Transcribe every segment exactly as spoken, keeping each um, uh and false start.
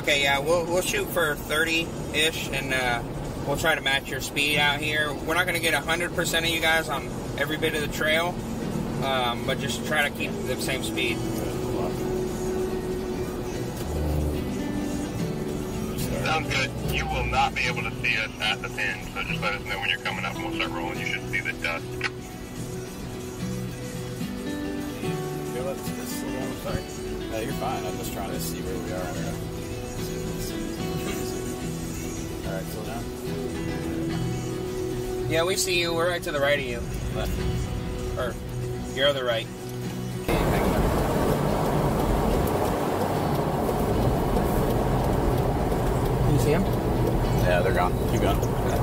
Okay, yeah, we'll we'll shoot for thirty-ish, and uh, we'll try to match your speed out here. We're not going to get one hundred percent of you guys on every bit of the trail, um, but just try to keep the same speed. Sounds good. You will not be able to see us at the pin, so just let us know when you're coming up and we'll start rolling. You should see the dust. Okay, let's just slow down. Sorry. No, you're fine. I'm just trying to see where we are. Alright, slow down. Yeah, we see you. We're right to the right of you. Left. Or, your other right. Okay, hang on. Can you see him? Yeah, they're gone. Keep going. Okay.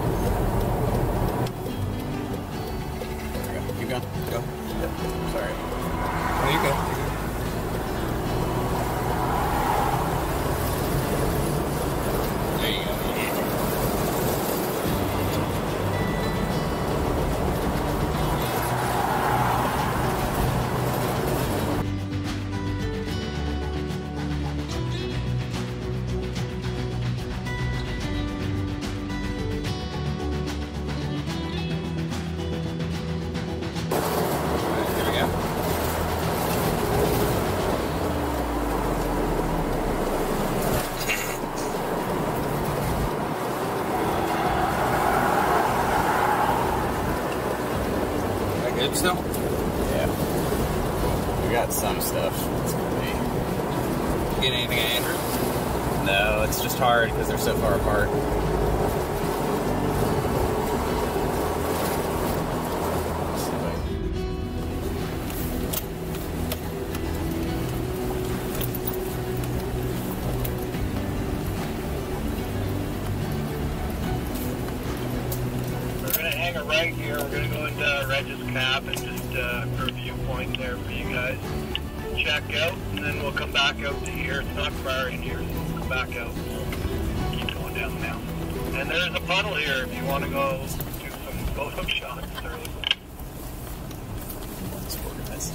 Keep going. Go. Yep. Sorry. Oh, you're good. There you go. Good still? Yeah. We got some stuff. It's gonna be. Get anything at Andrew? No, it's just hard because they're so far apart. Hang a right here. We're going to go into Reg's Cap and just uh, for a viewpoint there for you guys. Check out, and then we'll come back out to here. It's not far in here, so we'll come back out. We'll keep going down the mountain. And there's a puddle here if you want to go do some photo shots. Let's organize.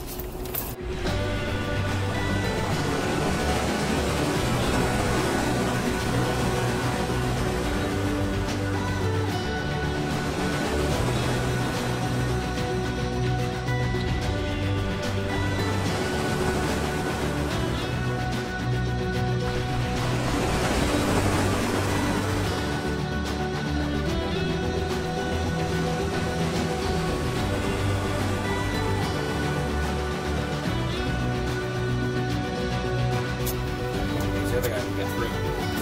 The other guy can get through.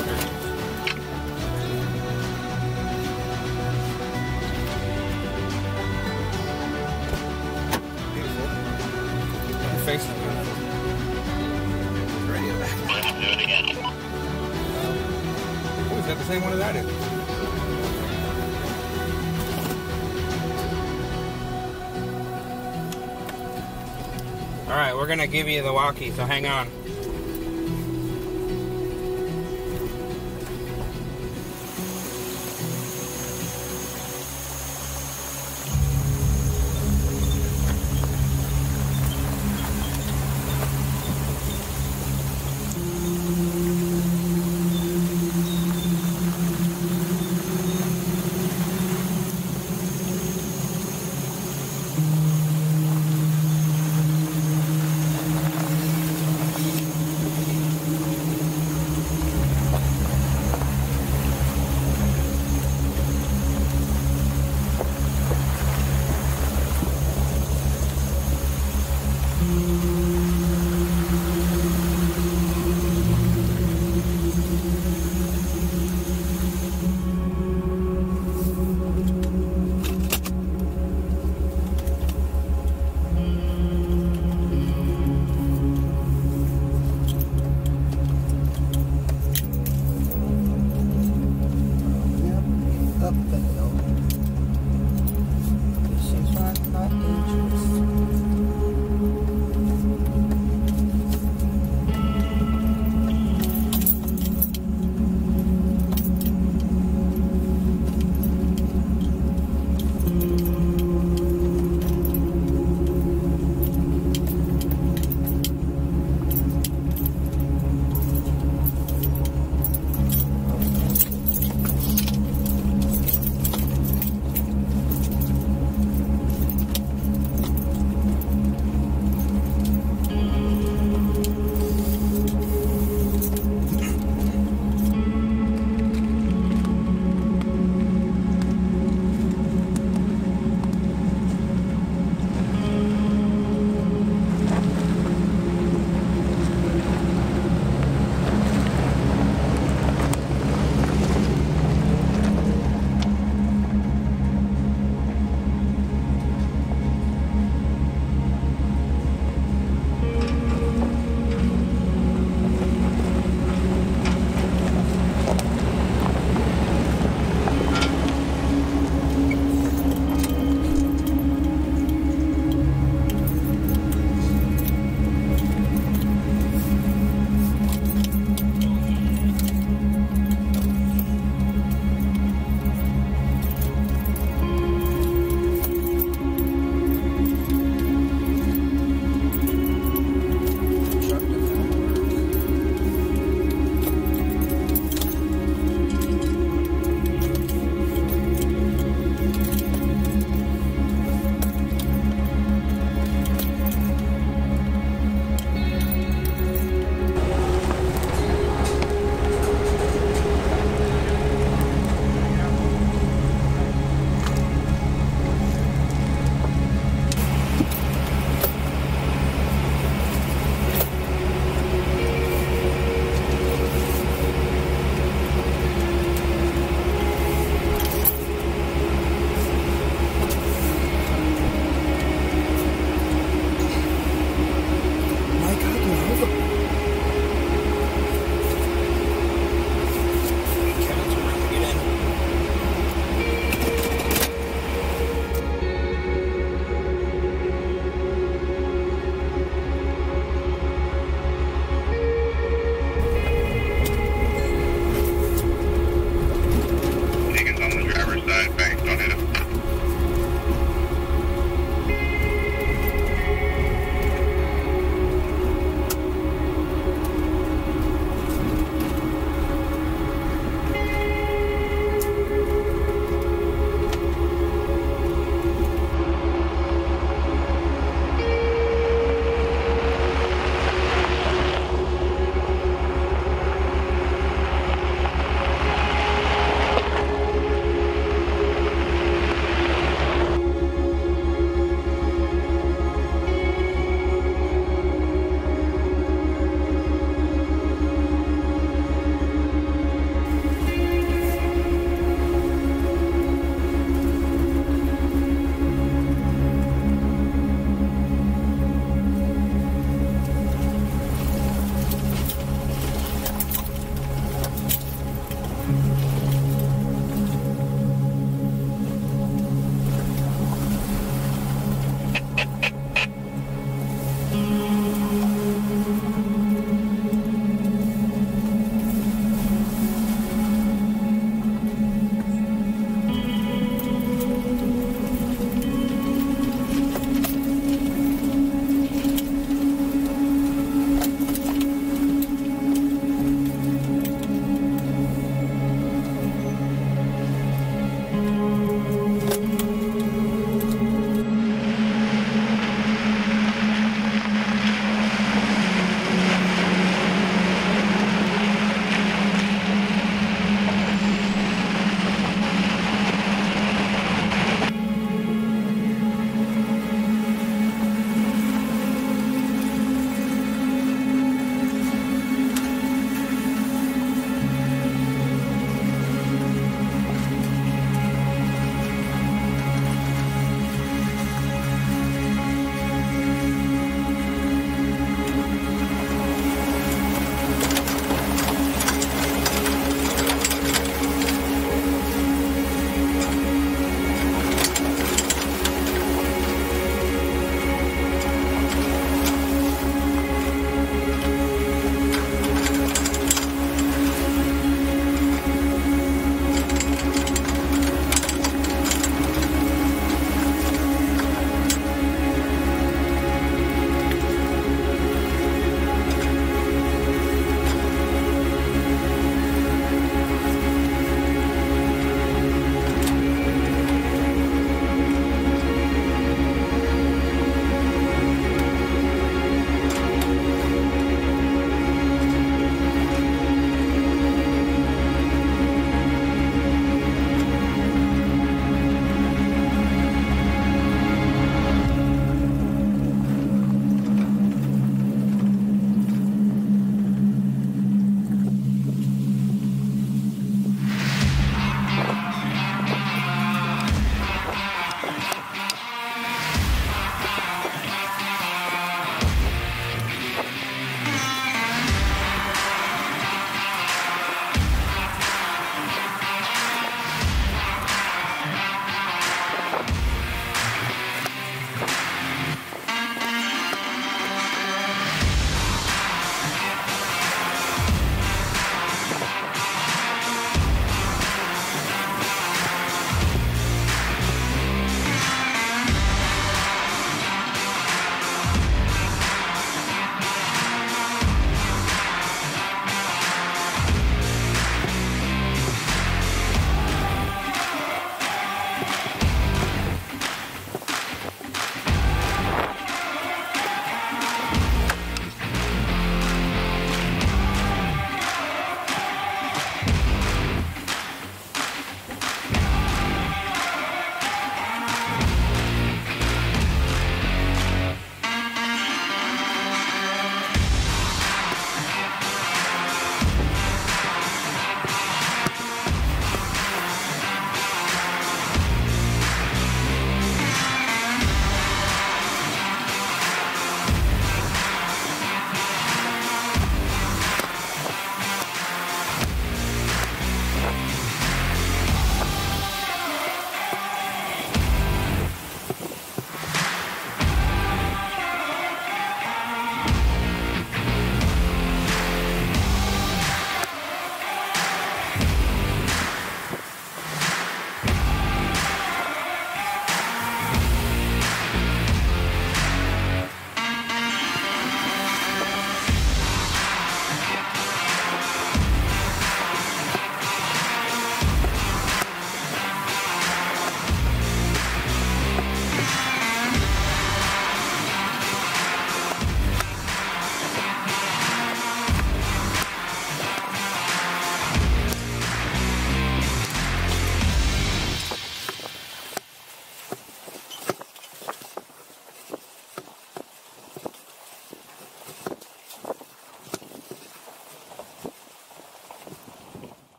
Beautiful. Your face is beautiful. Radio back. Do it again. Oh, he's got the same one as I do. Alright, we're gonna give you the walkie, so hang on. Mm-hmm.